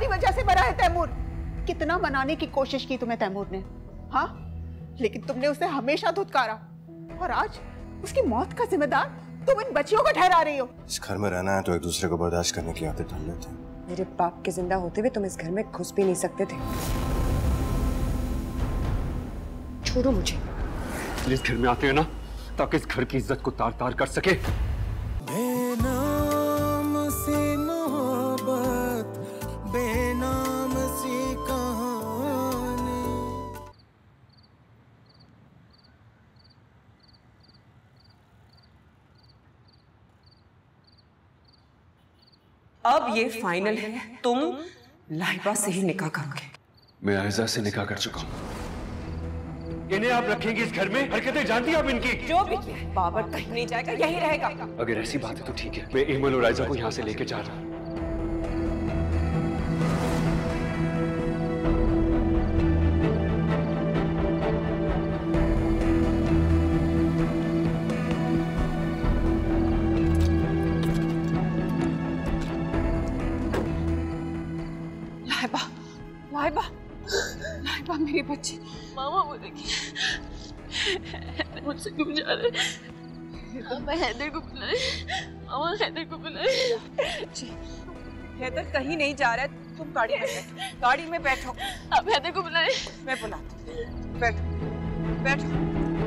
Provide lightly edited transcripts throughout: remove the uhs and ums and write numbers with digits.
वजह से मरा है तैमूर। कितना मनाने की कोशिश की तुम्हें तैमूर ने, हाँ, लेकिन तुमने उसे हमेशा धुतकारा और आज उसकी मौत का जिम्मेदार तुम इन बच्चियों को ठहरा रही हो। इस घर में रहना है तो एक दूसरे को बर्दाश्त करने की आदत डाल लेते हैं। मेरे बाप के जिंदा होते हुए तुम इस घर में घुस भी नहीं सकते थे। छोड़ो मुझे। इस घर में आते हैं ना ताकि इस घर की इज्जत को तार तार कर सके। बेनाम सी मोहब्बत, बेनाम सी कहानी। अब ये फाइनल है, तुम लाहिबा से ही निकाह करोगे। मैं आयजा से निकाह कर चुका हूँ। इन्हें आप रखेंगे इस घर में? हरकतें जानती हैं आप इनकी? जो भी किया है, बाबर कहीं नहीं जाएगा, यही रहेगा। अगर ऐसी बात है तो ठीक है, मैं इमल और आयजा को यहाँ से लेके जा रहा हूँ। लाहिबा, लाहिबा, लाहिबा मेरी बच्ची। मामा बोलेगी मुझसे क्यों जा रहे? मामा हैदर को बुलाए, मामा हैदर को बुलाए। हैदर कहीं नहीं जा रहा है, तुम गाड़ी में बैठो, गाड़ी में बैठो। आप हैदर को बुलाए। मैं बुलाती हूँ, बैठो बैठो।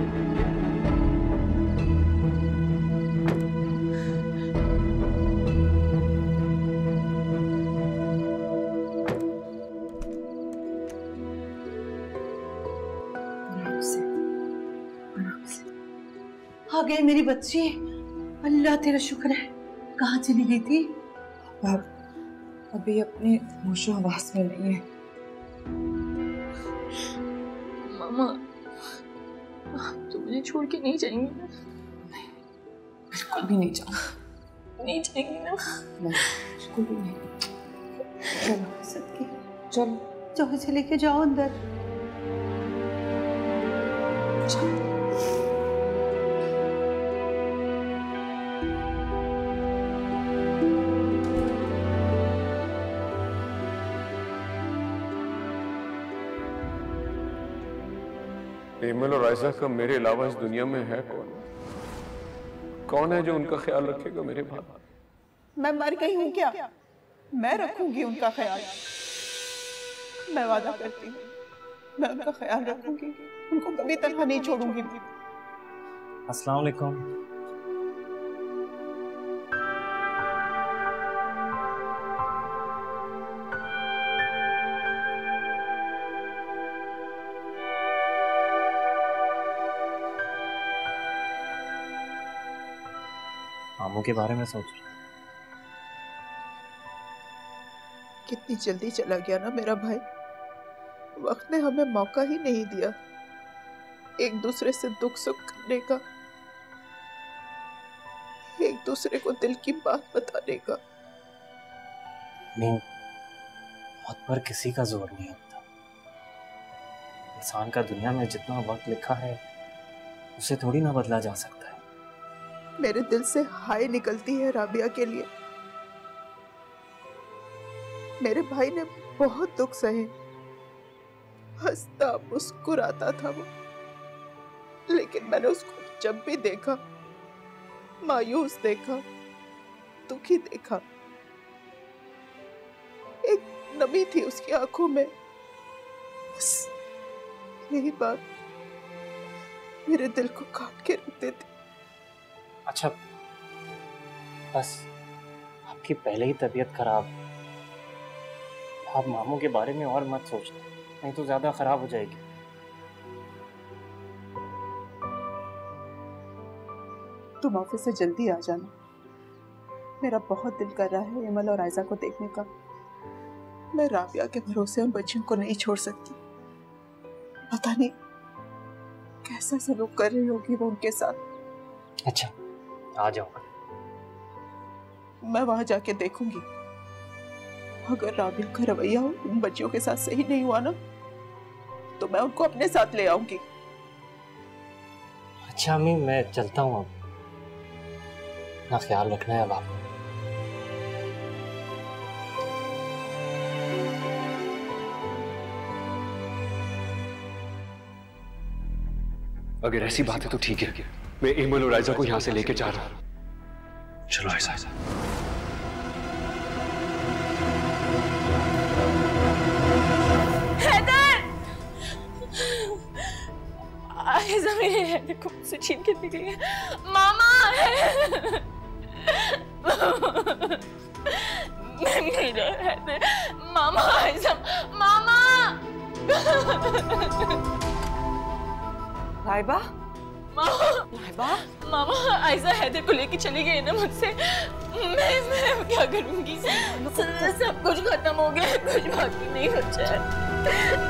आ गई मेरी बच्ची, अल्लाह तेरा शुक्र है। कहाँ चली गई थी? अभी अपने होशो हवास में नहीं है। मामा आप तो मुझे छोड़ के नहीं जाएंगी ना? बिल्कुल भी नहीं जाऊँ। नहीं जाएंगी ना? नहीं, बिल्कुल भी नहीं। चलो सदके, चलो जाओ इसे लेके जाओ अंदर। चलो। इमल और आयजा का मेरे अलावा इस दुनिया में है कौन? कौन है जो उनका ख्याल रखेगा मेरे बाद? मैं मर गई हूँ क्या? मैं रखूंगी उनका ख्याल। मैं वादा करती हूँ, मैं उनका ख्याल रखूंगी, उनको कभी तनहा नहीं छोड़ूंगी। अस्सलाम वालेकुम। मामू के बारे में सोच रहा। कितनी जल्दी चला गया ना मेरा भाई। वक्त ने हमें मौका ही नहीं दिया एक दूसरे से दुख सुख करने का, एक दूसरे को दिल की बात बताने का। नहीं, मौत पर किसी का जोर नहीं होता। इंसान का दुनिया में जितना वक्त लिखा है उसे थोड़ी ना बदला जा सकता है। मेरे दिल से हाय निकलती है राबिया के लिए। मेरे भाई ने बहुत दुख सहे, हंसता मुस्कुराता था वो, लेकिन मैंने उसको जब भी देखा मायूस देखा, दुखी देखा। एक नमी थी उसकी आंखों में। बस यही बात मेरे दिल को काट के रख देती। अच्छा, बस आपकी पहले ही तबीयत खराब, आप मामू के बारे में और मत सोचना, नहीं तो ज्यादा खराब हो जाएगी। तुम ऑफिस से जल्दी आ जाना, मेरा बहुत दिल कर रहा है इमल और आयजा को देखने का। मैं राबिया के भरोसे उन बच्चियों को नहीं छोड़ सकती। पता नहीं कैसा सलूक कर रही होगी वो उनके साथ। अच्छा, आ जाओ। मैं वहां जाके देखूंगी। अगर राबिया का रवैया उन बच्चियों के साथ सही नहीं हुआ ना, तो मैं उनको अपने साथ ले आऊंगी। अच्छा अम्मी, मैं चलता हूँ अब। अपना ख्याल रखना है अब आप। अगर ऐसी बात है तो ठीक है, मैं एमल और आयजा को यहाँ से लेके जा रहा हूँ। चलो आयजा। आयजा मेरे हैदर को मुझसे छीन के निकली है। मामा मेरा हैदर, मामा आयजा, मामा। लाइबा, लाइबा, मामा आयजा हैदर को लेके चली गई ना मुझसे। मैं क्या करूंगी? सब कुछ खत्म हो गया, कुछ बाकी नहीं बचा है।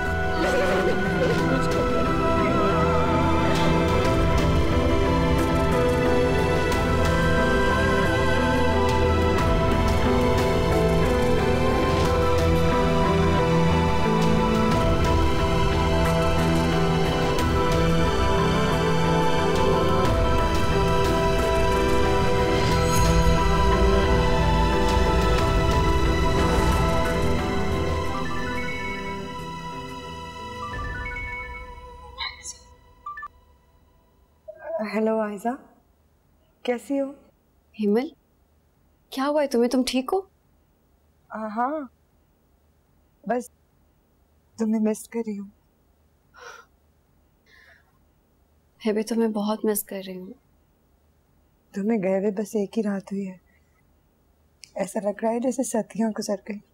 हेलो आयजा, कैसी हो? हिमल, क्या हुआ है तुम्हें? तुम ठीक हो? हाँ, बस तुम्हें मिस कर रही हूँ। मैं भी तुम्हें बहुत मिस कर रही हूँ। तुम्हें गए हुए बस एक ही रात हुई है, ऐसा लग रहा है जैसे सदियां गुजर गई।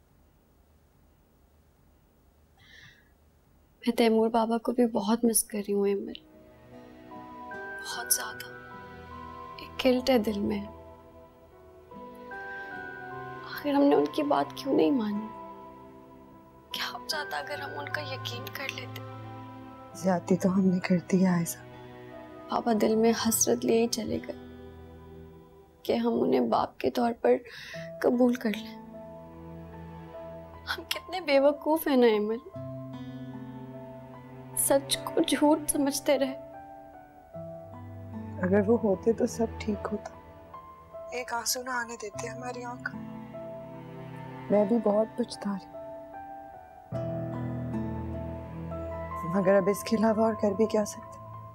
मैं तैमूर बाबा को भी बहुत मिस कर रही हूँ हिमल, बहुत ज्यादा। एक गिल्ट है दिल में, आखिर हमने उनकी बात क्यों नहीं मानी? क्या हो जाता अगर हम उनका यकीन कर लेते? ज्यादती तो हमने कर दी है आयजा। पापा दिल में हसरत लिए ही चले गए कि हम उन्हें बाप के तौर पर कबूल कर लें। हम कितने बेवकूफ हैं ना हिमल, सच को झूठ समझते रहे। अगर वो होते तो सब ठीक होता, एक आंसू ना आने देते हमारी आंख। मैं भी बहुत पछता रही, मगर अब इसके अलावा और कर भी क्या सकते।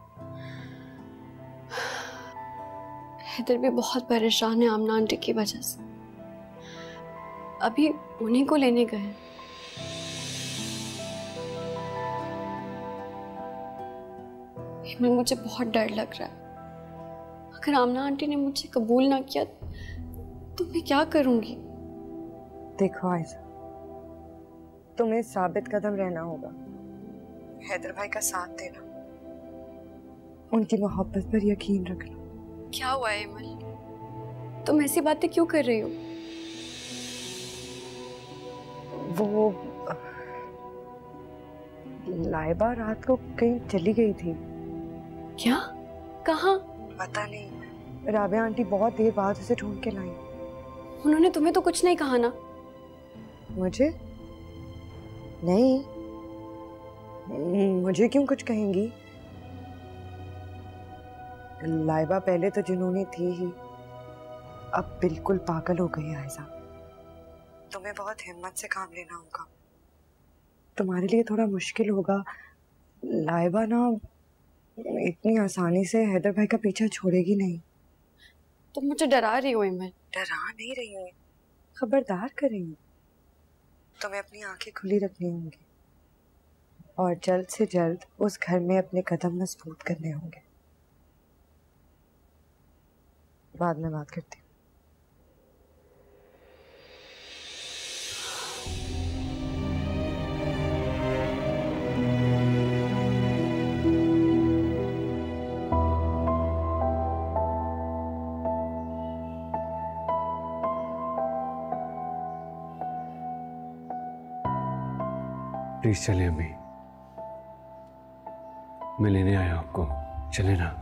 हैदर भी बहुत परेशान है आमना आंटी की वजह से, अभी उन्हीं को लेने गए। मुझे बहुत डर लग रहा है, अगर आमना आंटी ने मुझे कबूल ना किया तो मैं क्या करूंगी? देखो आयजा, तुम्हें साबित कदम रहना होगा, हैदर भाई का साथ देना, उनकी मोहब्बत पर यकीन रखना। क्या हुआ है हिमल, तुम ऐसी बातें क्यों कर रही हो? वो लाइबा रात को कहीं चली गई थी। क्या? कहाँ? पता नहीं, राबिया आंटी बहुत देर बाद उसे ढूंढ के लाई। उन्होंने तुम्हें तो कुछ नहीं कहा ना? मुझे नहीं, मुझे क्यों कुछ कहेंगी? लाइबा पहले तो जुनूनी थी ही, अब बिल्कुल पागल हो गई आयजा। तुम्हें बहुत हिम्मत से काम लेना होगा, तुम्हारे लिए थोड़ा मुश्किल होगा। लाइबा ना इतनी आसानी से हैदर भाई का पीछा छोड़ेगी नहीं। तुम मुझे डरा रही हो हिमल। डरा नहीं रही हूँ, खबरदार कर रही हूँ। तुम्हें अपनी आंखें खुली रखनी होंगी और जल्द से जल्द उस घर में अपने कदम मजबूत करने होंगे। बाद में बात करती हूँ। प्लीज चले अम्मी, मैं लेने आया आपको, चले ना।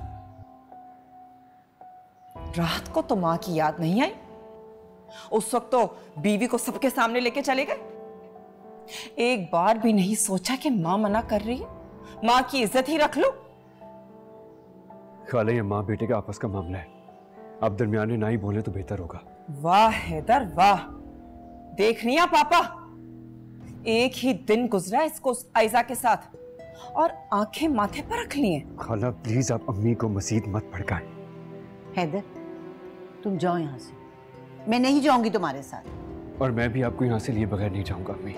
रात को तो माँ की याद नहीं आई? उस वक्त तो बीवी को सबके सामने लेके चले गए। एक बार भी नहीं सोचा कि माँ मना कर रही है, माँ की इज्जत ही रख लो। खाला, ये माँ बेटे का आपस का मामला है, आप दरमियान में ना ही बोले तो बेहतर होगा। वाह हैदर वाह, देख रही हैं पापा, एक ही दिन गुजरा इसको आयजा के साथ और आंखें माथे पर रख ली हैं। खाला प्लीज आप अम्मी को मजीद मत भड़काएं। हैदर, तुम जाओ यहाँ से, मैं नहीं जाऊंगी तुम्हारे साथ। और मैं भी आपको यहाँ से लिए बगैर नहीं जाऊंगा अम्मी।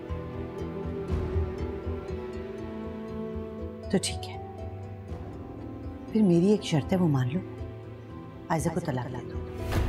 तो ठीक है, फिर मेरी एक शर्त है, वो मान लो, आयजा को तलाक दे दो।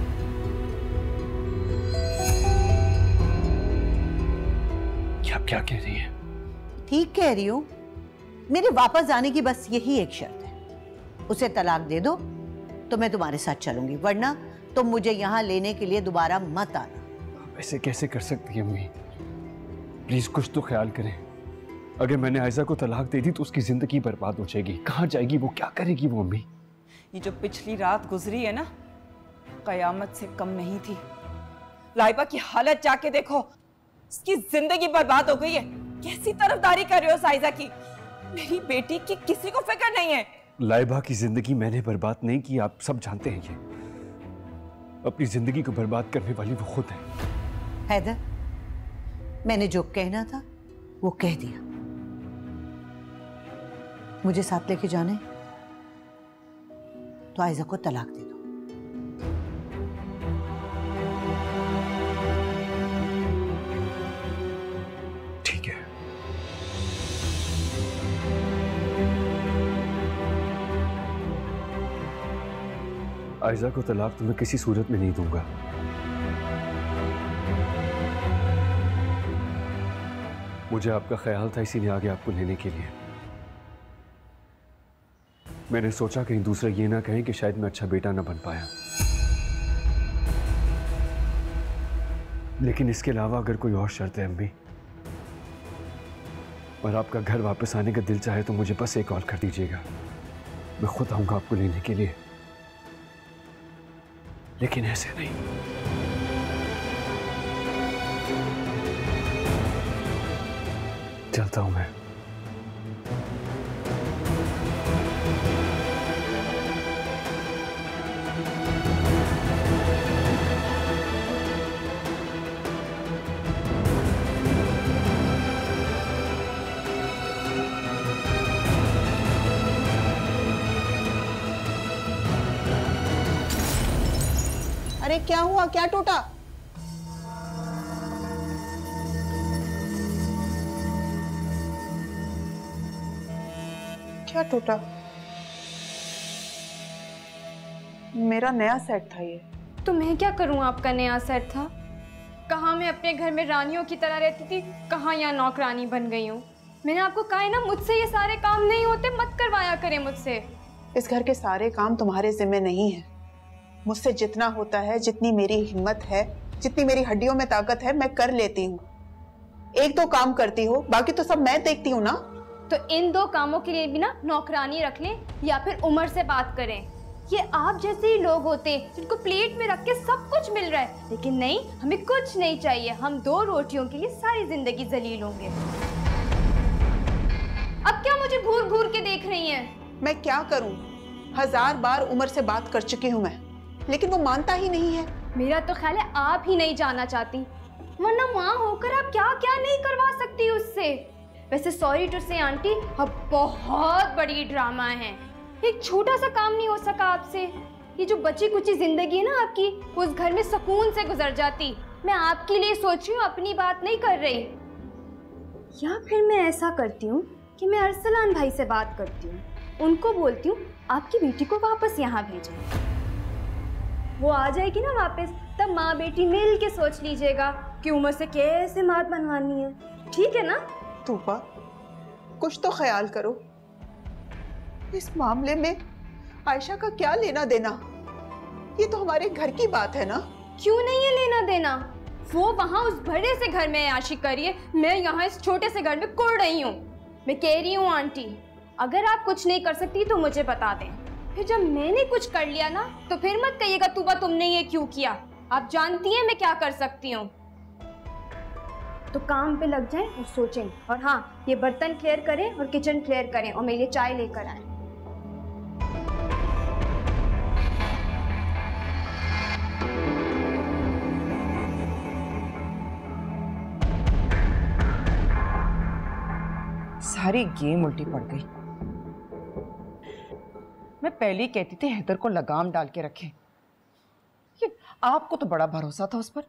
क्या कह रही हैं? ठीक कह रही हूँ, मेरे वापस आने की बस यही एक शर्त है, उसे तलाक दे दो तो मैं तुम्हारे साथ चलूंगी, वरना तुम मुझे यहाँ लेने के लिए दोबारा मत आना। ऐसे कैसे कर सकती है अम्मी? प्लीज कुछ तो ख्याल करें। अगर मैंने आयजा को तलाक दे दी तो उसकी जिंदगी बर्बाद हो जाएगी। कहाँ जाएगी वो, क्या करेगी वो अम्मी? ये जो पिछली रात गुजरी है ना, कयामत से कम नहीं थी। लाइबा की हालत जाके देखो, उसकी जिंदगी बर्बाद हो गई है। कैसी तरफदारी कर रहे हो साइजा की? मेरी बेटी की किसी को फिक्र नहीं है। लाइबा की जिंदगी मैंने बर्बाद नहीं की, आप सब जानते हैं। ये अपनी जिंदगी को बर्बाद करने वाली वो खुद है। हैदर, मैंने जो कहना था वो कह दिया। मुझे साथ लेके जाने तो आयजा को तलाक दे दो। ठीक है। आयजा को तलाक तो मैं किसी सूरत में नहीं दूंगा। मुझे आपका ख्याल था, इसीलिए आगे आपको लेने के लिए। मैंने सोचा कहीं दूसरा ये ना कहें कि शायद मैं अच्छा बेटा ना बन पाया। लेकिन इसके अलावा अगर कोई और शर्त है अम्मी, और आपका घर वापस आने का दिल चाहे तो मुझे बस एक कॉल कर दीजिएगा, मैं खुद आऊंगा आपको लेने के लिए। लेकिन ऐसे नहीं। चलता हूं मैं। अरे क्या हुआ, क्या टूटा? क्या टूटा? मेरा नया सेट था ये। तो मैं क्या करूं, आपका नया सेट था। कहाँ मैं अपने घर में रानियों की तरह रहती थी, कहाँ यहाँ नौकरानी बन गई हूँ। मैंने आपको कहा है ना, मुझसे ये सारे काम नहीं होते, मत करवाया करें मुझसे। इस घर के सारे काम तुम्हारे जिम्मे नहीं है। मुझसे जितना होता है, जितनी मेरी हिम्मत है, जितनी मेरी हड्डियों में ताकत है, मैं कर लेती हूँ। एक दो काम करती हो, बाकी तो सब मैं देखती हूँ ना। तो इन दो कामों के लिए भी ना नौकरानी रख लें या फिर उमर से बात करें। ये आप जैसे ही लोग होते हैं जिनको प्लेट में रख के सब कुछ मिल रहा है, लेकिन नहीं, हमें कुछ नहीं चाहिए। हम दो रोटियों के लिए सारी जिंदगी जलील होंगे। अब क्या मुझे घूर घूर के देख रही हैं? मैं क्या करूं? 1000 बार उमर से बात कर चुकी हूं मैं, लेकिन वो मानता ही नहीं है। मेरा तो ख्याल है आप ही नहीं जाना चाहती, वरना माँ होकर आप क्या क्या नहीं करवा सकती उससे। वैसे सॉरी टू से आंटी, अब बहुत बड़ी ड्रामा है। एक छोटा सा काम नहीं हो सका आपसे। ये जो बची कुची जिंदगी है ना आपकी, उस घर में सुकून से गुजर जाती। मैं आपके लिए सोच रही हूँ, अपनी बात नहीं कर रही। या फिर मैं ऐसा करती हूँ कि मैं अरसलान भाई से बात करती हूँ, उनको बोलती हूँ आपकी बेटी को वापस यहाँ भेजें। वो आ जाएगी ना वापस, तब माँ बेटी मिल के सोच लीजिएगा कि उमर से कैसे मात मनवानी है। ठीक है ना? तूबा, कुछ तो ख्याल करो। इस मामले में आयशा का क्या लेना देना? ये तो हमारे घर की बात है ना। क्यों नहीं है लेना देना? वो वहाँ उस बड़े से घर में आशिक करिए, मैं यहाँ इस छोटे से घर में कुड़ रही हूँ। मैं कह रही हूँ आंटी, अगर आप कुछ नहीं कर सकती तो मुझे बता दें। फिर जब मैंने कुछ कर लिया ना, तो फिर मत कहिएगा तूबा तुमने ये क्यों किया। आप जानती हैं मैं क्या कर सकती हूँ। तो काम पे लग जाएं और सोचें। और हाँ, ये बर्तन क्लियर करें और किचन क्लियर करें और मेरे लिए चाय लेकर आएं। सारी गेम उल्टी पड़ गई। मैं पहले ही कहती थी हैदर को लगाम डाल के रखें। ये आपको तो बड़ा भरोसा था उस पर।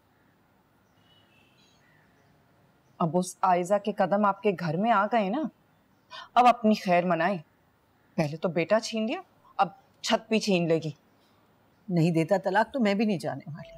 अब उस आयजा के कदम आपके घर में आ गए ना, अब अपनी खैर मनाए। पहले तो बेटा छीन लिया, अब छत भी छीन लेगी। नहीं देता तलाक तो मैं भी नहीं जाने वाली।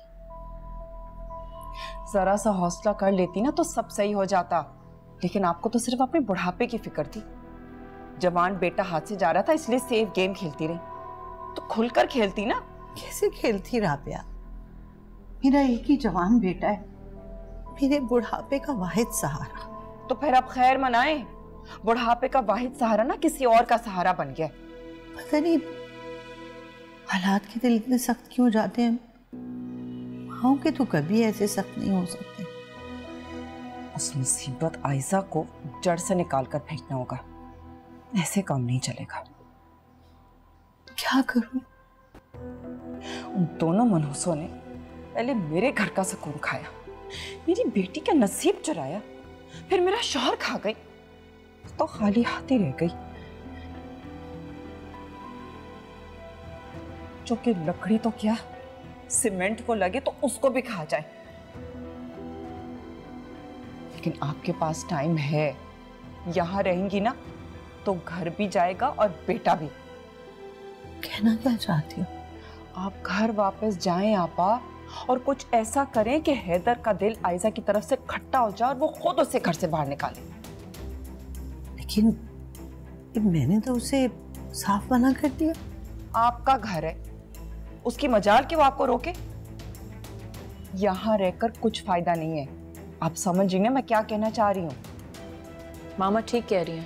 जरा सा हौसला कर लेती ना तो सब सही हो जाता। लेकिन आपको तो सिर्फ अपने बुढ़ापे की फिक्र थी। जवान बेटा हाथ से जा रहा था इसलिए सेफ गेम खेलती रही। तो खुलकर खेलती ना। कैसे खेलती राबिया? मेरा एक ही जवान बेटा है, मेरे बुढ़ापे का वाहिद सहारा। तो फिर आप खैर मनाए। बुढ़ापे का वाहिद सहारा ना किसी और का सहारा बन गया। पता नहीं हालात के दिल इतने सख्त क्यों जाते हैं। माओ के तो कभी ऐसे सख्त नहीं हो सकते। उस मुसीबत आयजा को जड़ से निकाल कर फेंकना होगा। ऐसे काम नहीं चलेगा। क्या करूं? उन दोनों मनहूसों ने पहले मेरे घर का सुकून खाया, मेरी बेटी का नसीब चुराया, फिर मेरा शौहर खा गई, तो खाली हाथ ही रह गई। जो कि लकड़ी तो क्या सीमेंट को लगे तो उसको भी खा जाए। लेकिन आपके पास टाइम है। यहां रहेंगी ना तो घर भी जाएगा और बेटा भी। कहना क्या चाहती हो? आप घर वापस जाएं आपा, और कुछ ऐसा करें कि हैदर का दिल आयजा की तरफ से खट्टा हो जाए और वो खुद उसे घर से बाहर निकाले। लेकिन मैंने तो उसे साफ मना कर दिया। आपका घर है, उसकी मजाल कि वो आपको रोके? यहां रहकर कुछ फायदा नहीं है। आप समझिए मैं क्या कहना चाह रही हूँ। मामा ठीक कह रही हैं।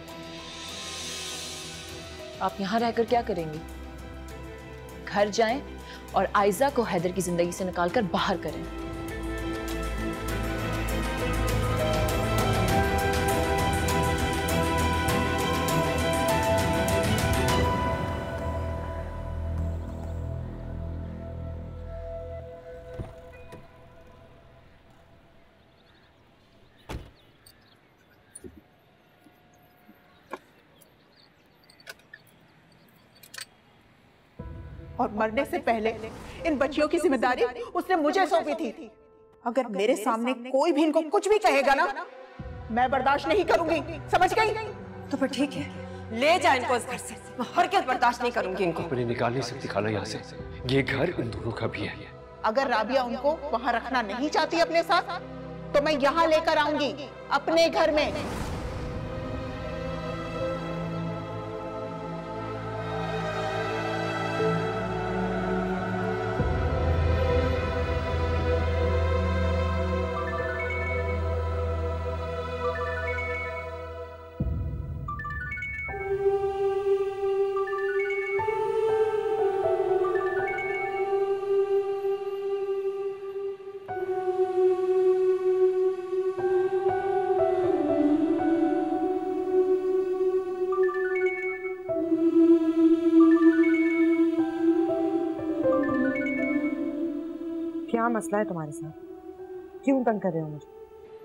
आप यहाँ रहकर क्या करेंगी? घर जाएं और आयजा को हैदर की जिंदगी से निकालकर बाहर करें। और मरने से पहले इन बच्चियों की जिम्मेदारी उसने मुझे सौंपी थी। अगर मेरे सामने कोई भी इनको कुछ भी कहेगा ना, मैं बर्दाश्त नहीं करूंगी, समझ गई? तो फिर ठीक है, ले जा इनको इस घर से। मैं हरगिज़ बर्दाश्त नहीं करूंगी इनको। अपने निकाल नहीं सकती खाला यहाँ से। ये घर इन दोनों का भी है। अगर राबिया उनको वहां रखना नहीं चाहती अपने साथ, तो मैं यहाँ लेकर आऊंगी अपने घर में। क्या मसला है तुम्हारे साथ? क्यों तंग कर रहे हो मुझे?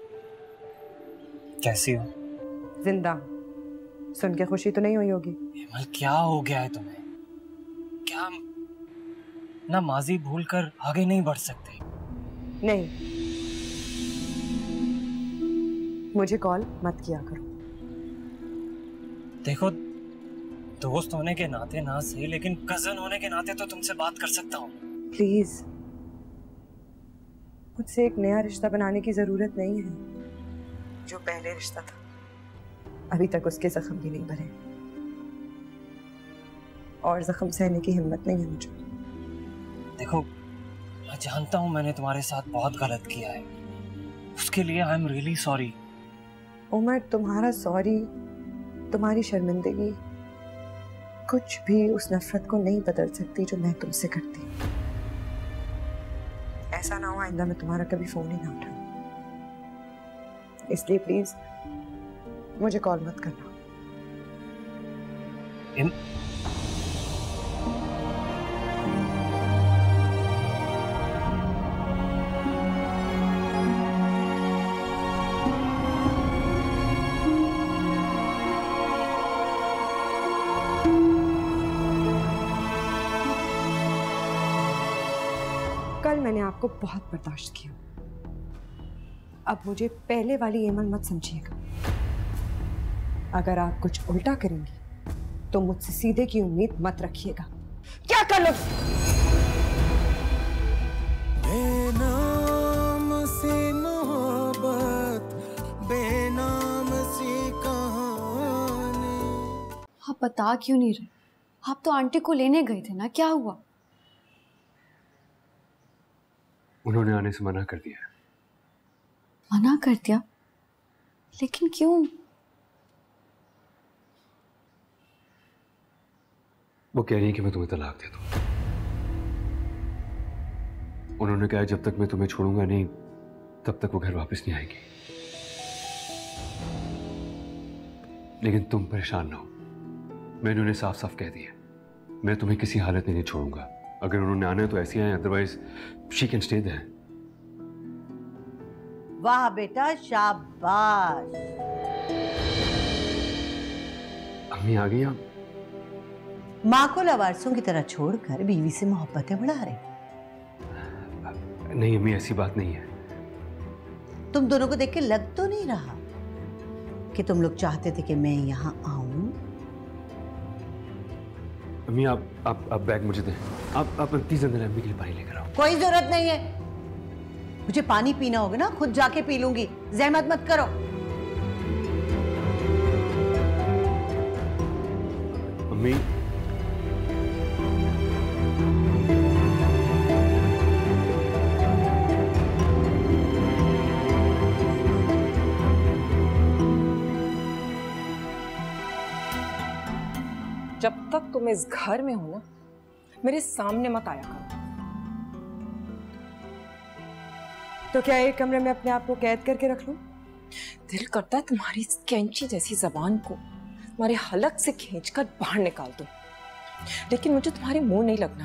कैसी हो? जिंदा। सुन के खुशी तो नहीं हुई होगी। हिमल क्या हो गया है तुम्हें? क्या ना माजी भूल कर आगे नहीं बढ़ सकते? नहीं, मुझे कॉल मत किया करो। देखो, दोस्त होने के नाते ना सही, लेकिन कजन होने के नाते तो तुमसे बात कर सकता हूँ। प्लीज, मुझसे एक नया रिश्ता बनाने की जरूरत नहीं है। जो पहले रिश्ता था, अभी तक उसके जख्म भी नहीं भरे, और जख्म सहने की हिम्मत नहीं है मुझे। देखो, मैं जानता हूँ मैंने तुम्हारे साथ बहुत गलत किया है। उसके लिए I am really sorry. Umar, तुम्हारा सॉरी, तुम्हारी शर्मिंदगी कुछ भी उस नफरत को नहीं बदल सकती जो मैं तुमसे करती हूँ। ऐसा ना हो आइंदा मैं तुम्हारा कभी फोन ही ना उठाऊं। इसलिए प्लीज मुझे कॉल मत करना। कल मैंने आपको बहुत बर्दाश्त किया, अब मुझे पहले वाली एमल मत समझिएगा। अगर आप कुछ उल्टा करेंगी तो मुझसे सीधे की उम्मीद मत रखिएगा। क्या कर लो? बेनाम सी मोहब्बत, बेनाम सी कहानी। आप बता क्यों नहीं रहे? आप तो आंटी को लेने गए थे ना, क्या हुआ? उन्होंने आने से मना कर दिया। मना कर दिया? लेकिन क्यों? वो कह रही है कि मैं तुम्हें तलाक दे दूं। उन्होंने कहा जब तक मैं तुम्हें छोड़ूंगा नहीं तब तक वो घर वापस नहीं आएगी। लेकिन तुम परेशान ना हो, मैंने उन्हें साफ साफ कह दिया मैं तुम्हें किसी हालत में नहीं छोड़ूंगा। अगर उन्होंने आना है तो ऐसे आए, otherwise she can stay there. वाह बेटा, शाबाश। अम्मी आ गई आप? माँ को लवारसों की तरह छोड़कर बीवी से मोहब्बतें बढ़ा रहे। नहीं अम्मी, ऐसी बात नहीं है। तुम दोनों को देख के लग तो नहीं रहा कि तुम लोग चाहते थे कि मैं यहाँ आऊं। अम्मी आप बैग मुझे दें। आप प्लीज अंदर अम्मी के लिए पानी लेकर आओ। कोई जरूरत नहीं है, मुझे पानी पीना होगा ना खुद जाके पी लूंगी, जहमत मत करो। अम्मी जब तक तुम इस घर में हो ना, मेरे सामने मत आया करो। तो क्या एक कमरे में अपने आप को कैद करके रख लूं? दिल करता है तुम्हारी इस कैंची जैसी जबान को तुम्हारे हलक से खींचकर बाहर निकाल दूं, लेकिन मुझे तुम्हारे मुंह नहीं लगना।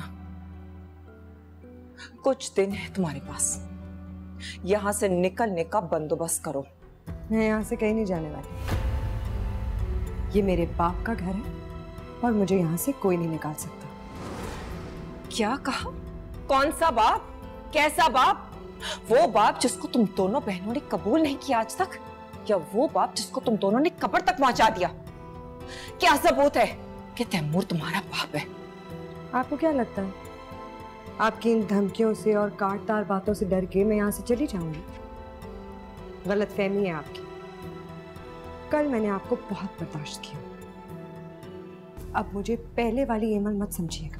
कुछ दिन है तुम्हारे पास, यहां से निकलने का बंदोबस्त करो। मैं यहाँ से कहीं नहीं जाने वाली। ये मेरे बाप का घर है और मुझे यहाँ से कोई नहीं निकाल सकता। क्या कहा? कौन सा बाप? कैसा बाप? वो बाप जिसको तुम दोनों बहनों ने कबूल नहीं किया आज तक, या वो बाप जिसको तुम दोनों ने कब्र तक पहुंचा दिया? क्या सबूत है कि तैमूर तुम्हारा बाप है? आपको क्या लगता है आपकी इन धमकियों से और काटतार बातों से डर के मैं यहाँ से चली जाऊंगी? गलतफहमी है आपकी। कल मैंने आपको बहुत बर्दाश्त किया, अब मुझे पहले वाली एमल मत समझिएगा।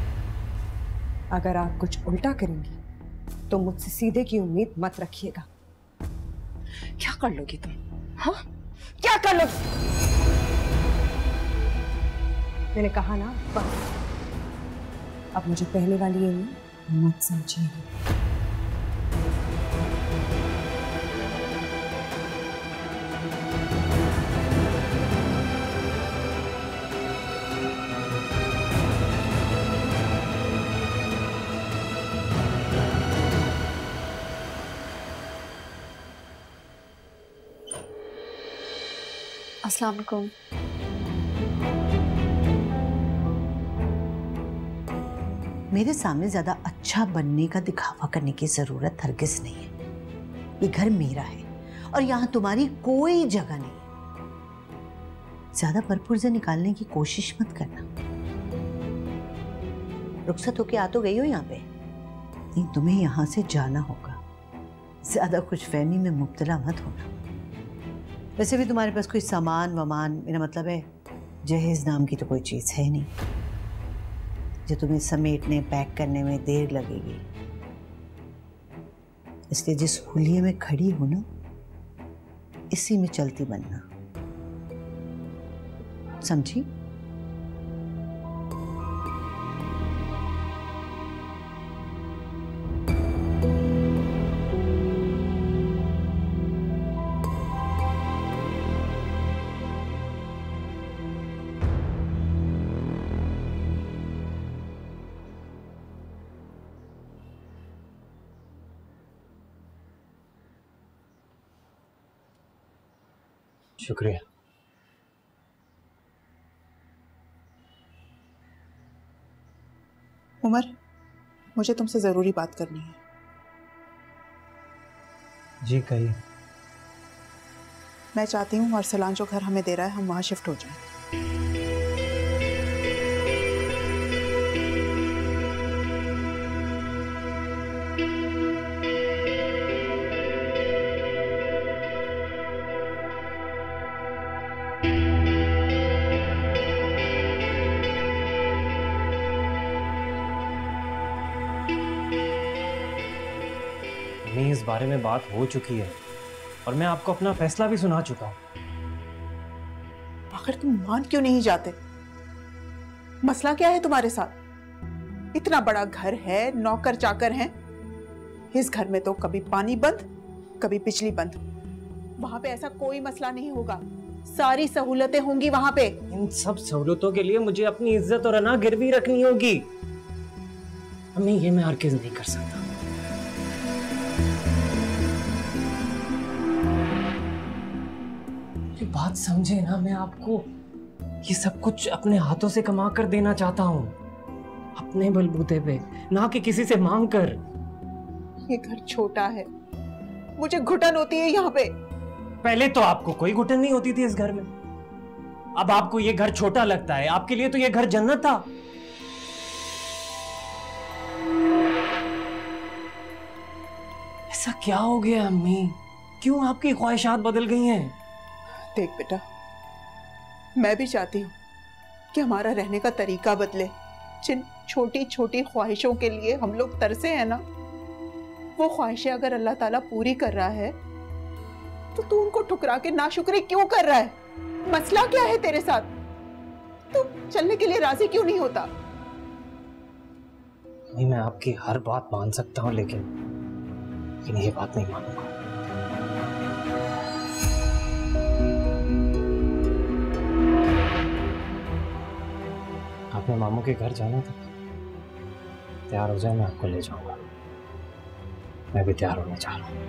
अगर आप कुछ उल्टा करेंगी तो मुझसे सीधे की उम्मीद मत रखिएगा। क्या कर लोगी तुम? हाँ, क्या कर लोगी? मैंने कहा ना बस, अब मुझे पहले वाली एमल मत समझिएगा। अस्सलाम वालेकुम। मेरे सामने ज्यादा अच्छा बनने का दिखावा करने की जरूरत हरगिज नहीं है। ये घर मेरा है और यहाँ तुम्हारी कोई जगह नहीं है। ज्यादा परपुर्जे निकालने की कोशिश मत करना। रुखसत होके आ तो गई हो यहाँ पे, नहीं तुम्हें यहाँ से जाना होगा। ज्यादा कुछ फहमी में मुब्तला मत होना। वैसे भी तुम्हारे पास कोई सामान वामान, मेरा मतलब है जहेज नाम की तो कोई चीज़ है नहीं जो तुम्हें समेटने पैक करने में देर लगेगी। इसलिए जिस हुलिये में खड़ी हो ना, इसी में चलती बनना, समझी? शुक्रिया। उमर, मुझे तुमसे जरूरी बात करनी है। जी कहिए। मैं चाहती हूँ अरसलान जो घर हमें दे रहा है हम वहां शिफ्ट हो जाएं। इस बारे में बात हो चुकी है और मैं आपको अपना फैसला भी सुना चुका हूं। आखिर तुम मान क्यों नहीं जाते? मसला क्या है तुम्हारे साथ? इतना बड़ा घर है, नौकर चाकर हैं। इस घर में तो कभी पानी बंद, कभी बिजली बंद। वहां पे ऐसा कोई मसला नहीं होगा, सारी सहूलतें होंगी वहां पे। इन सब सहूलतों के लिए मुझे अपनी इज्जत और अना गिरवी रखनी होगी। अम्मी ये मैं हरगिज़ नहीं कर सकता। बात समझे ना, मैं आपको ये सब कुछ अपने हाथों से कमा कर देना चाहता हूँ, अपने बलबूते पे, ना कि किसी से मांग कर। ये घर छोटा है, मुझे घुटन होती है यहाँ पे। पहले तो आपको कोई घुटन नहीं होती थी इस घर में, अब आपको ये घर छोटा लगता है। आपके लिए तो ये घर जन्नत था। ऐसा क्या हो गया अम्मी? क्यों आपकी ख्वाहिशात बदल गई हैं? देख बेटा, मैं भी चाहती हूँ कि हमारा रहने का तरीका बदले। जिन छोटी छोटी ख्वाहिशों के लिए हम लोग तरसे हैं ना, वो ख्वाहिशें अगर अल्लाह ताला पूरी कर रहा है तो तू उनको ठुकरा के नाशुक्री क्यों कर रहा है? मसला क्या है तेरे साथ? तू चलने के लिए राजी क्यों नहीं होता? नहीं, मैं आपकी हर बात मान सकता हूँ, लेकिन ये बात नहीं मानूंगा। आपने मामू के घर जाना था, तैयार हो जाए, मैं आपको ले जाऊंगा। मैं भी तैयार होने जा रहा हूँ।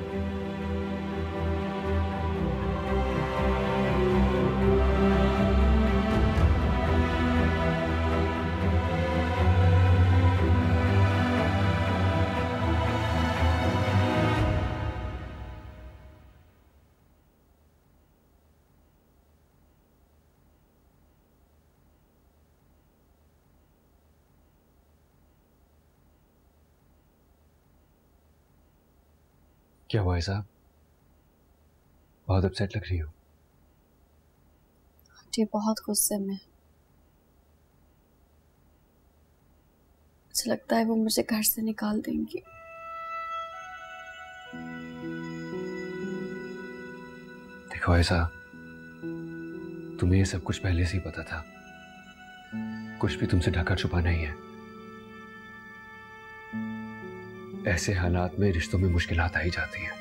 क्या हुआ है साहब? बहुत अपसेट लग रही हो। जी बहुत गुस्से में। मुझे लगता है वो मुझे घर से निकाल देंगी। देखो ऐसा, तुम्हें ये सब कुछ पहले से ही पता था। कुछ भी तुमसे ढका छुपा नहीं है। ऐसे हालात में रिश्तों में मुश्किलात आ ही जाती हैं।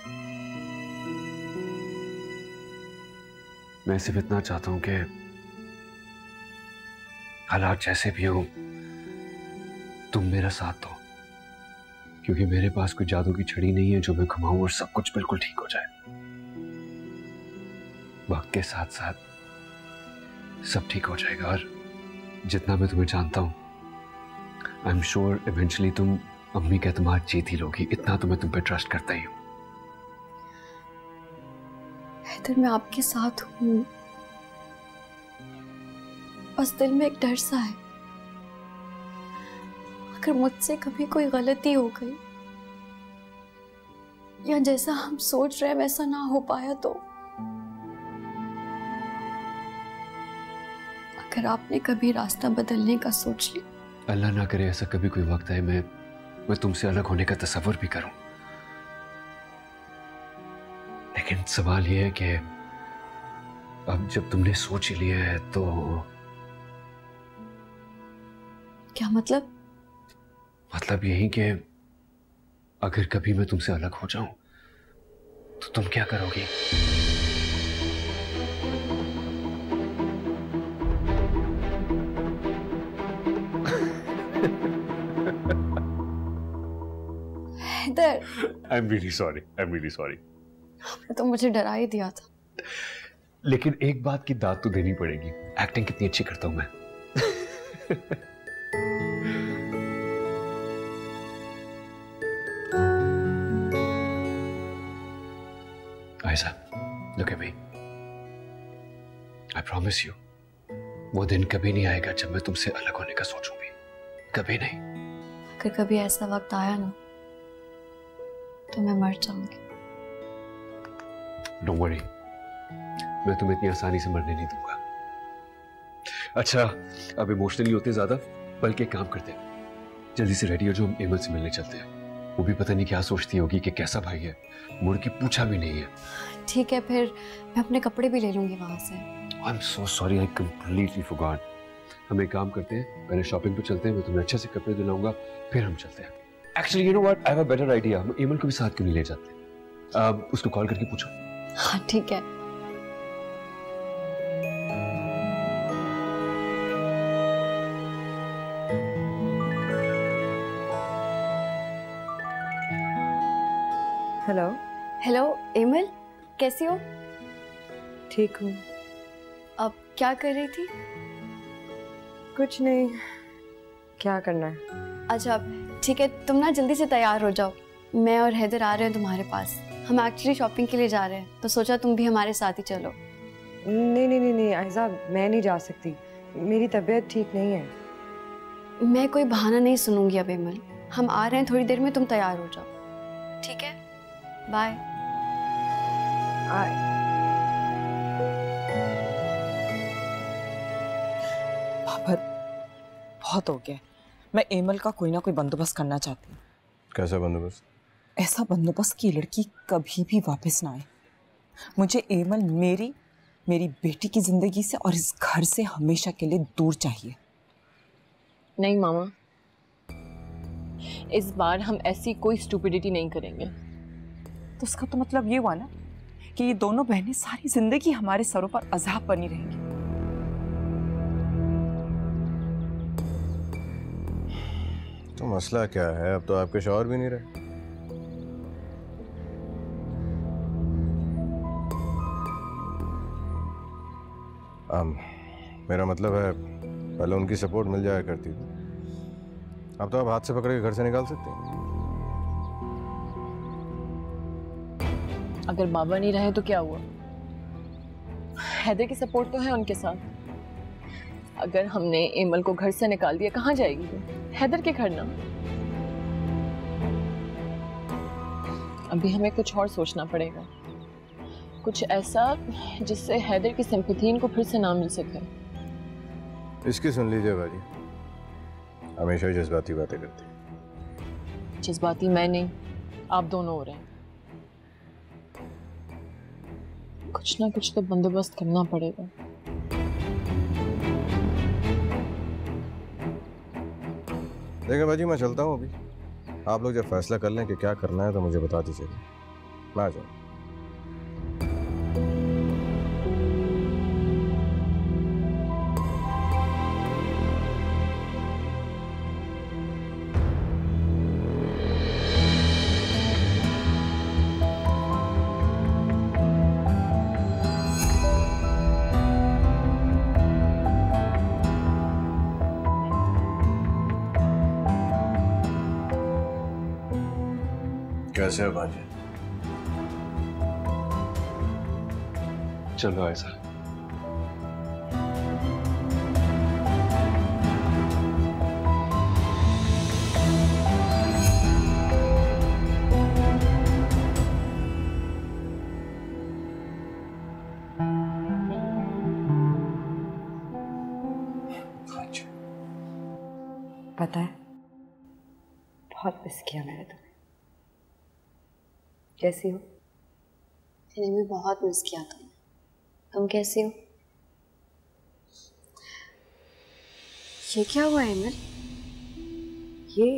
मैं सिर्फ इतना चाहता हूं कि हालात जैसे भी हो तुम मेरा साथ दो, क्योंकि मेरे पास कोई जादू की छड़ी नहीं है जो मैं घुमाऊं और सब कुछ बिल्कुल ठीक हो जाए। वक्त के साथ साथ सब ठीक हो जाएगा और जितना मैं तुम्हें जानता हूं, आई एम श्योर इवेंचुअली तुम अम्मी के एतमाद जीत ही लोगी। इतना तो मैं तुम पे ट्रस्ट करता ही हूं। हैदर, मैं आपके साथ हूं, बस दिल में एक डर सा है। अगर मुझसे कभी कोई गलती हो गई या जैसा हम सोच रहे हैं वैसा ना हो पाया तो, अगर आपने कभी रास्ता बदलने का सोच लिया, अल्लाह ना करे ऐसा कभी कोई वक्त आए मैं तुमसे अलग होने का तसव्वुर भी करूं। लेकिन सवाल यह है कि अब जब तुमने सोच ही लिया है तो क्या मतलब? मतलब यही कि अगर कभी मैं तुमसे अलग हो जाऊं तो तुम क्या करोगी? I'm really sorry. I'm really sorry. आपने तो मुझे डरा ही दिया था। लेकिन एक बात की दाद तो देनी पड़ेगी, एक्टिंग कितनी अच्छी करता हूं मैं। Look at me. I promise you, वो दिन कभी नहीं आएगा जब मैं तुमसे अलग होने का सोचूं भी, कभी नहीं। अगर कभी ऐसा वक्त आया ना तो मैं मर जाऊंगी। Don't worry, मैं तुम्हें इतनी आसानी से मरने नहीं दूंगा। अच्छा, अब इमोशनली होते ज्यादा, बल्कि एक काम करते हैं, जल्दी से रेडी हो जो हम एमल से मिलने चलते हैं। वो भी पता नहीं क्या सोचती होगी कि कैसा भाई है, मुड़ के पूछा भी नहीं है। ठीक है, फिर मैं अपने कपड़े भी ले लूंगी वहां से। I'm so sorry, I completely forgot. हम एक काम करते हैं, पहले शॉपिंग पे चलते हैं, मैं तुम्हें अच्छे से कपड़े दिलाऊंगा, फिर हम चलते हैं। Actually, you know what? I have a better idea. हम एमल को भी साथ क्यों नहीं ले जाते? उसको कॉल करके पूछो। हाँ ठीक है। हेलो। हेलो एमल, कैसी हो? ठीक हूँ। अब क्या कर रही थी? कुछ नहीं, क्या करना है? अच्छा ठीक है, तुम ना जल्दी से तैयार हो जाओ, मैं और हैदर आ रहे हैं तुम्हारे पास। हम एक्चुअली शॉपिंग के लिए जा रहे हैं, तो सोचा तुम भी हमारे साथ ही चलो। नहीं नहीं नहीं नहीं आयजा, मैं नहीं जा सकती, मेरी तबीयत ठीक नहीं है। मैं कोई बहाना नहीं सुनूंगी अब एमल, हम आ रहे हैं थोड़ी देर में, तुम तैयार हो जाओ, ठीक है? बाय। बाबर, बहुत हो गया। मैं एमल का कोई ना कोई बंदोबस्त करना चाहती हूँ। कैसा बंदोबस्त? ऐसा बंदोबस्त कि लड़की कभी भी वापस ना आए। मुझे एमल मेरी बेटी की जिंदगी से और इस घर से हमेशा के लिए दूर चाहिए। नहीं मामा, इस बार हम ऐसी कोई स्टूपिडिटी नहीं करेंगे। तो उसका तो मतलब ये हुआ ना कि ये दोनों बहनें सारी जिंदगी हमारे सरों पर अज़ाब बनी रहेंगी। तो मसला क्या है? अब तो आपके शौहर भी नहीं रहे। मेरा मतलब है पहले उनकी सपोर्ट मिल जाया करती थी, अब तो आप हाथ से पकड़ के घर से निकाल सकते हैं। अगर बाबा नहीं रहे तो क्या हुआ? हैदर की सपोर्ट तो है उनके साथ। अगर हमने एमल को घर से निकाल दिया, कहाँ जाएगी वो? हैदर के घर ना। अभी हमें कुछ और सोचना पड़ेगा, कुछ ऐसा जिससे हैदर की सिंपैथी इनको फिर से ना मिल सके। इसकी सुन लीजिए बाजी, हमेशा ही जज्बाती बातें करती है। जज्बाती मैं नहीं, आप दोनों हो रहे हैं। कुछ ना कुछ तो बंदोबस्त करना पड़ेगा। देखिए बाजी, मैं चलता हूँ अभी। आप लोग जब फैसला कर लें कि क्या करना है तो मुझे बता दीजिएगा, मैं आ जाऊँ। कैसे हो भांजे? चलो ऐसा। पता है, बहुत मिस किया मैंने तुम्हें। कैसी हो? मैंने भी बहुत मिस किया तुम कैसी हो? ये क्या हुआ एमल? ये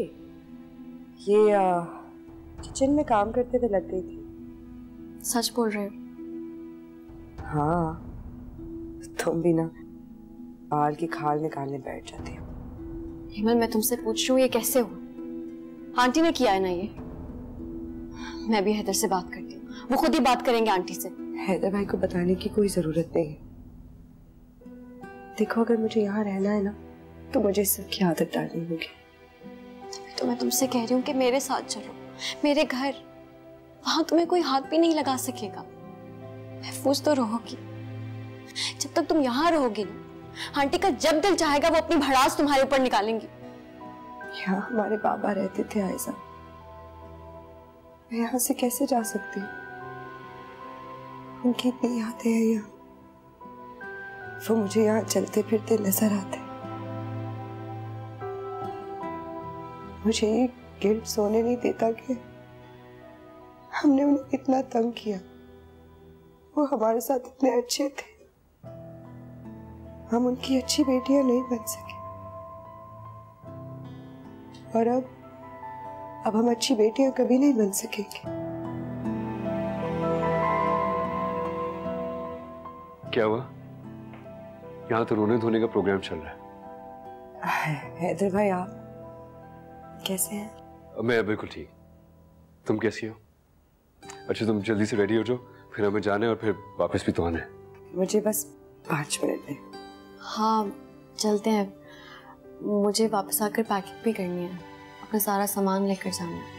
किचन में काम करते हुए लग गई थी। सच बोल रहे हो? हाँ, तुम भी ना बाल की खाल निकालने बैठ जाती हो। एमल, मैं तुमसे पूछ रही हूँ ये कैसे हुआ? आंटी ने किया है ना ये? मैं भी हैदर से बात करती हूँ, वो खुद ही बात करेंगे आंटी से। हैदर भाई को बताने की कोई जरूरत नहीं है। देखो, अगर मुझे यहाँ रहना है ना तो मुझे इस सब की आदत डालनी होगी। तभी तो मैं तुमसे कह रही हूँ कि मेरे साथ चलो, मेरे घर। वहां तुम्हें कोई हाथ भी नहीं लगा सकेगा। महफूज तो रहोगी। जब तक तुम यहाँ रहोगी ना, आंटी का जब दिल चाहेगा वो अपनी भड़ास तुम्हारे ऊपर निकालेंगी। यहाँ हमारे बाबा रहते थे आयजा, मैं यहाँ से कैसे जा सकती हूँ? उनकी इतनी यादें हैं यहाँ, वो मुझे यहाँ चलते फिरते नजर आते। मुझे ये गिल्ट सोने नहीं देता कि हमने उन्हें कितना तंग किया। वो हमारे साथ इतने अच्छे थे, हम उनकी अच्छी बेटियां नहीं बन सके। और अब हम अच्छी बेटियां कभी नहीं बन सकेंगे। क्या हुआ? यहाँ तो रोने धोने का प्रोग्राम चल रहा है। हैदर भाई, आप कैसे हैं? मैं बिल्कुल ठीक। तुम कैसी हो? अच्छा, तुम जल्दी से रेडी हो जाओ, फिर हमें जाना है और फिर वापस भी तो आना है। मुझे बस 5 मिनट दें। हाँ चलते हैं, मुझे वापस आकर पैकिंग भी करनी है, अपना सारा सामान लेकर जाना है।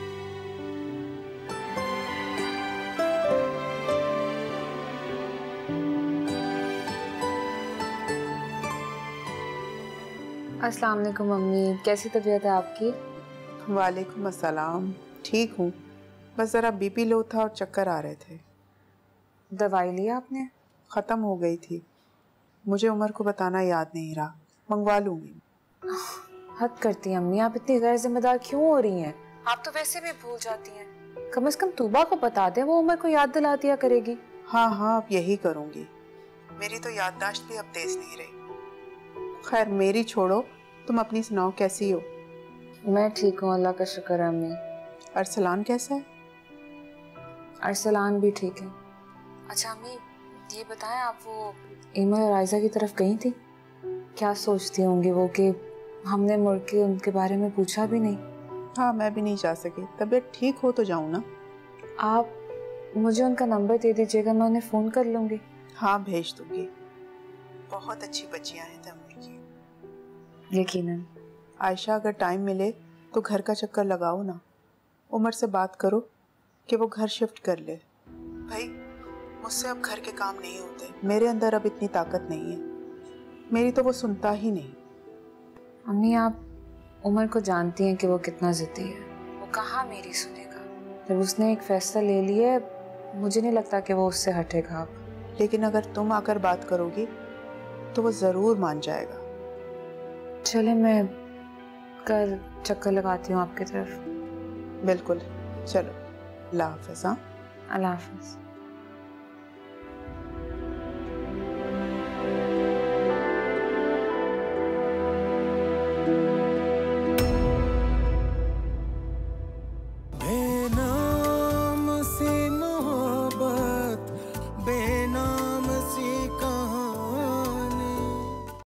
अस्सलाम वालेकुम मम्मी, कैसी तबीयत है आपकी? वालेकुम अस्सलाम, ठीक हूँ, बस ज़रा बीपी लो था और चक्कर आ रहे थे। दवाई ली आपने? ख़त्म हो गई थी, मुझे उमर को बताना याद नहीं रहा, मंगवा लूँगी। हद करती हैं अम्मी, आप इतनी गैर जिम्मेदार क्यों हो रही हैं? आप तो वैसे भी भूल जाती हैं। कम से कम तूबा को बता दें, वो उमर को याद दिला दिया करेगी। हाँ अब यही करूँगी, मेरी तो याददाश्त भी अब तेज नहीं रही। खैर मेरी छोड़ो, तुम अपनी सुनाओ, कैसी हो? मैं ठीक हूँ, अल्लाह का शुक्र है अम्मी। अरसलान कैसा है? अरसलान भी ठीक है। अच्छा अम्मी, ये बताएं, आप वो इमर और आयजा की तरफ गई थी? क्या सोचती होंगी वो कि हमने मुड़ के उनके बारे में पूछा भी नहीं? हाँ, मैं भी नहीं जा सकी, तबीयत ठीक हो तो जाऊँ ना। आप मुझे उनका नंबर दे दीजिएगा, मैं उन्हें फ़ोन कर लूँगी। हाँ भेज दूँगी, बहुत अच्छी बच्चियाँ हैं तमन्ना की। यकीनन। आयशा, अगर टाइम मिले तो घर का चक्कर लगाओ ना, उमर से बात करो कि वो घर शिफ्ट कर ले। भाई मुझसे अब घर के काम नहीं होते, मेरे अंदर अब इतनी ताकत नहीं है, मेरी तो वो सुनता ही नहीं। अम्मी, आप उमर को जानती हैं कि वो कितना ज़िद्दी है, वो कहाँ मेरी सुनेगा। जब उसने एक फैसला ले लिया, मुझे नहीं लगता कि वो उससे हटेगा अब। लेकिन अगर तुम आकर बात करोगी तो वो ज़रूर मान जाएगा। चले, मैं कल चक्कर लगाती हूँ आपकी तरफ। बिल्कुल, चलो, अल्लाह हाफ़िज़। हाँ, अल्लाह हाफ़िज़।